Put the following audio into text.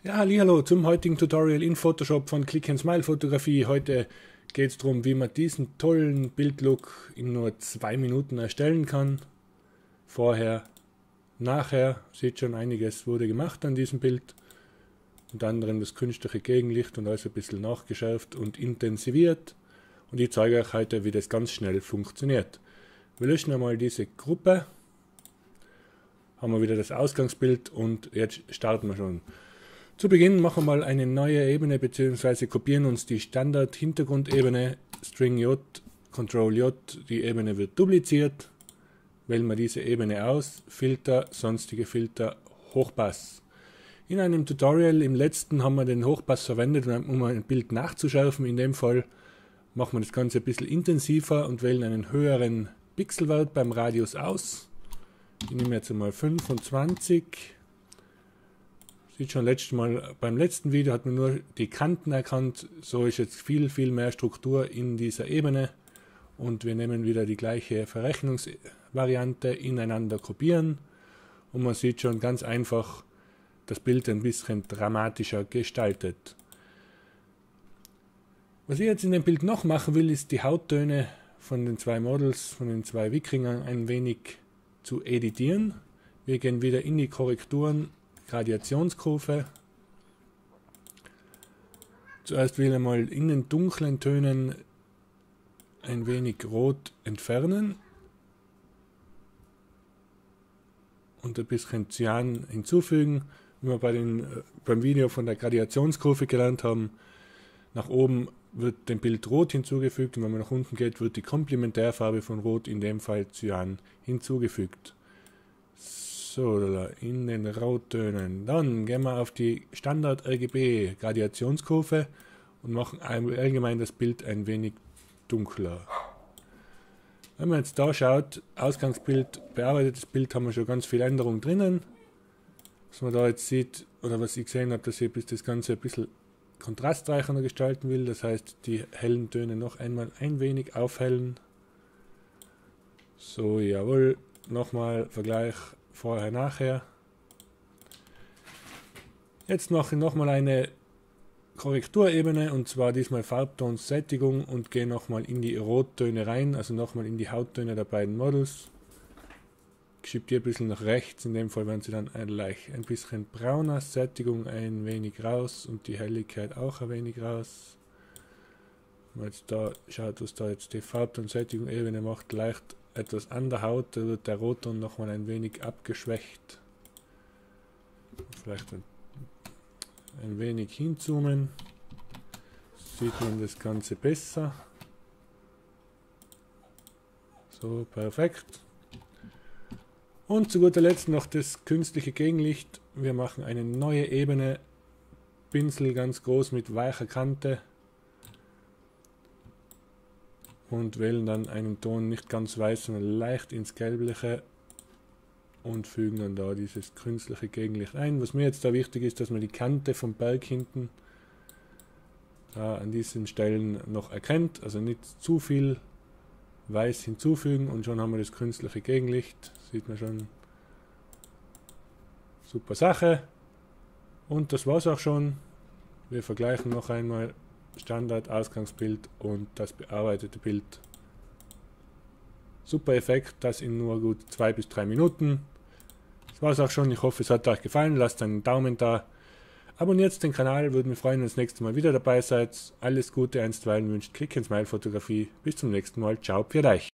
Ja, hallihallo zum heutigen Tutorial in Photoshop von Click and Smile Fotografie. Heute geht es darum, wie man diesen tollen Bildlook in nur 2 Minuten erstellen kann. Vorher, nachher, seht schon, einiges wurde gemacht an diesem Bild. Unter anderem das künstliche Gegenlicht und alles ein bisschen nachgeschärft und intensiviert. Und ich zeige euch heute, wie das ganz schnell funktioniert. Wir löschen einmal diese Gruppe. Haben wir wieder das Ausgangsbild und jetzt starten wir schon. Zu Beginn machen wir mal eine neue Ebene bzw. kopieren uns die Standard-Hintergrundebene, String J, Ctrl J, die Ebene wird dupliziert, wählen wir diese Ebene aus, Filter, sonstige Filter, Hochpass. In einem Tutorial im letzten haben wir den Hochpass verwendet, um ein Bild nachzuschärfen. In dem Fall machen wir das Ganze ein bisschen intensiver und wählen einen höheren Pixelwert beim Radius aus. Ich nehme jetzt einmal 25. Sieht schon beim letzten Video hat man nur die Kanten erkannt, so ist jetzt viel mehr Struktur in dieser Ebene und wir nehmen wieder die gleiche Verrechnungsvariante, ineinander kopieren und man sieht schon ganz einfach das Bild ein bisschen dramatischer gestaltet. Was ich jetzt in dem Bild noch machen will, ist die Hauttöne von den zwei Models, von den zwei Wikingern ein wenig zu editieren. Wir gehen wieder in die Korrekturen, Gradationskurve. Zuerst will ich mal in den dunklen Tönen ein wenig Rot entfernen und ein bisschen Cyan hinzufügen. Wie wir beim Video von der Gradationskurve gelernt haben, nach oben wird dem Bild Rot hinzugefügt und wenn man nach unten geht, wird die Komplementärfarbe von Rot, in dem Fall Cyan, hinzugefügt. So, in den Rottönen. Dann gehen wir auf die Standard RGB Gradationskurve und machen allgemein das Bild ein wenig dunkler. Wenn man jetzt da schaut, Ausgangsbild, bearbeitetes Bild, haben wir schon ganz viel Änderung drinnen. Was man da jetzt sieht, oder was ich gesehen habe, dass ich das Ganze ein bisschen kontrastreicher gestalten will. Das heißt, die hellen Töne noch einmal ein wenig aufhellen. So, jawohl. Nochmal Vergleich vorher, nachher. Jetzt mache ich nochmal eine Korrekturebene und zwar diesmal Farbtonsättigung und gehe nochmal in die Rottöne rein, also nochmal in die Hauttöne der beiden Models. Ich schiebe die ein bisschen nach rechts, in dem Fall werden sie dann ein bisschen brauner, Sättigung ein wenig raus und die Helligkeit auch ein wenig raus. Wenn man jetzt da schaut, was da jetzt die Farbtonsättigung-Ebene macht, leicht etwas an der Haut, da wird der Rotton nochmal ein wenig abgeschwächt. Vielleicht ein wenig hinzoomen, sieht man das Ganze besser. So, perfekt. Und zu guter Letzt noch das künstliche Gegenlicht. Wir machen eine neue Ebene, Pinsel ganz groß mit weicher Kante. Und wählen dann einen Ton nicht ganz weiß, sondern leicht ins Gelbliche und fügen dann da dieses künstliche Gegenlicht ein. Was mir jetzt da wichtig ist, dass man die Kante vom Berg hinten da an diesen Stellen noch erkennt, also nicht zu viel Weiß hinzufügen und schon haben wir das künstliche Gegenlicht, sieht man schon. Super Sache und das war's auch schon. Wir vergleichen noch einmal Standard, Ausgangsbild und das bearbeitete Bild. Super Effekt, das in nur gut 2 bis 3 Minuten. Das war es auch schon, ich hoffe es hat euch gefallen, lasst einen Daumen da. Abonniert den Kanal, würden wir freuen, wenn ihr das nächste Mal wieder dabei seid. Alles Gute einstweilen wünscht Click and Smile Fotografie. Bis zum nächsten Mal, ciao, für euch.